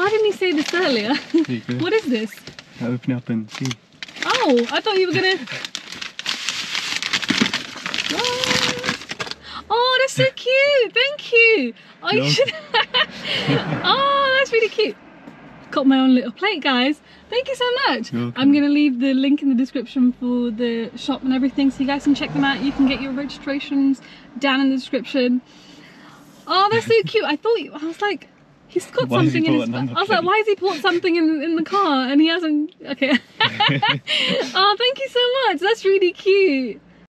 Why didn't he say this earlier? There you go. What is this? Open it up and see. Oh, I thought you were gonna... Oh, that's so cute. Thank you. Oh, you should... Oh, that's really cute. Got my own little plate, guys. Thank you so much. I'm gonna leave the link in the description for the shop and everything, so you guys can check them out. You can get your registrations down in the description. Oh, that's so cute. I was like, he's got something in his... I was like, why has he put something in the car and he hasn't... Okay. Oh, thank you so much. That's really cute.